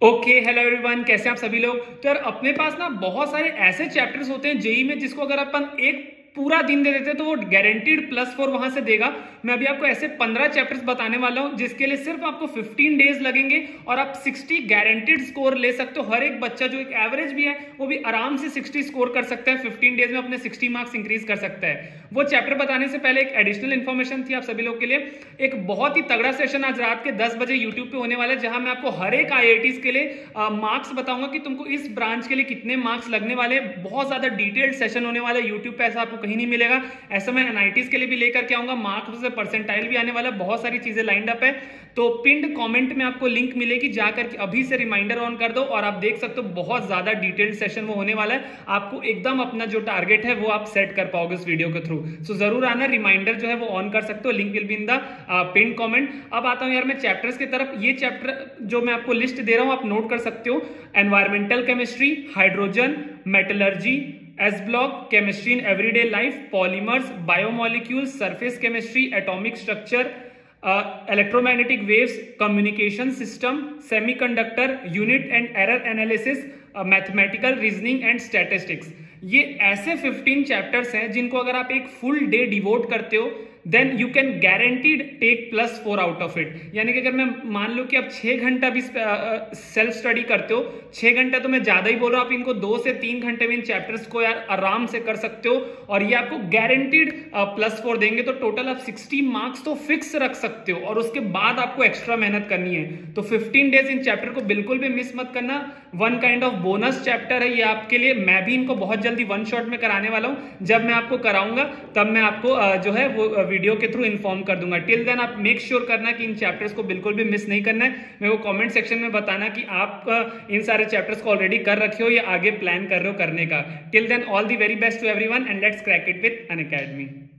Okay hello everyone, कैसे आप सभी लोग। तो यार अपने पास ना बहुत सारे ऐसे चैप्टर्स होते हैं जेई में जिसको अगर अपन एक पूरा दिन दे देते हैं तो वो गारंटीड +4 वहां से देगा। मैं अभी आपको ऐसे 15 चैप्टर्स बताने वाला हूं जिसके लिए सिर्फ आपको 15 डेज लगेंगे और आप 60 गारंटीड स्कोर ले सकते हो। हर एक बच्चा जो एक एवरेज भी है वो भी आराम से 60 स्कोर कर सकता है। 15 डेज में अपने 60 मार्क्स इंक्रीज कर सकता है। वो चैप्टर बताने से पहले एक एडिशनल इन्फॉर्मेशन थी आप सभी लोग के लिए। एक बहुत ही तगड़ा सेशन आज रात के 10 बजे यूट्यूब पे होने वाला है जहां मैं आपको हर एक आईआईटीज के लिए मार्क्स बताऊंगा कि तुमको इस ब्रांच के लिए कितने मार्क्स लगने वाले। बहुत ज्यादा डिटेल्ड सेशन होने वाला है यूट्यूब पे, ऐसा आपको कहीं नहीं मिलेगा। ऐसा मैं एनआईटीज के लिए भी लेकर के आऊंगा, मार्क्स से परसेंटाइल भी आने वाला, बहुत सारी चीजें लाइंड अप है। तो पिंड कमेंट में आपको लिंक मिलेगी, जाकर के अभी से रिमाइंडर ऑन कर दो और आप देख सकते हो बहुत ज्यादा डिटेल्ड सेशन वो होने वाला है। आपको एकदम अपना जो टारगेट है वो आप सेट कर पाओगे इस वीडियो के थ्रू। सो जरूर आना, रिमाइंडर जो है वो ऑन कर सकते हो, link will be in the pinned comment. अब आता हूं यार मैं चैप्टर्स की तरफ। ये चैप्टर जो मैं आपको लिस्ट दे रहा हूं आप नोट कर सकते हो। Environmental chemistry, hydrogen, metallurgy, S block, chemistry in everyday life, polymers, biomolecules, surface chemistry, atomic structure, electromagnetic waves, communication system, semiconductor, unit and error analysis, mathematical reasoning and statistics. ये ऐसे 15 chapters हैं जिनको अगर आप एक फुल डे डिवोट करते हो then you can guaranteed take +4 out of it. यानी कि अगर मैं मान लो कि आप 6 घंटा भी सेल्फ स्टडी करते हो, 6 घंटा तो मैं ज्यादा ही बोल रहा हूं, आप इनको 2 से 3 घंटे में इन चैप्टर्स को यार आराम से कर सकते हो और ये आपको गारंटीड +4 देंगे। तो टोटल आप 60 मार्क्स तो फिक्स रख सकते हो और उसके बाद आपको एक्स्ट्रा मेहनत करनी है। तो 15 डेज इन चैप्टर को बिल्कुल भी मिस मत करना। One kind of bonus chapter है ये आपके लिए। मैं भी इनको बहुत जल्दी वन शॉट में कराने वाला हूं। जब मैं आपको कराऊंगा तब मैं आपको जो है वो वीडियो के थ्रू इन्फॉर्म कर दूंगा। टिल देन आप मेक श्योर करना कि इन चैप्टर्स को बिल्कुल भी मिस नहीं करना है। मेरे को कमेंट सेक्शन में बताना कि आप इन सारे चैप्टर्स को ऑलरेडी कर रखे हो या आगे प्लान कर रहे हो करने का। Till then all the very best to everyone and let's crack it with Unacademy.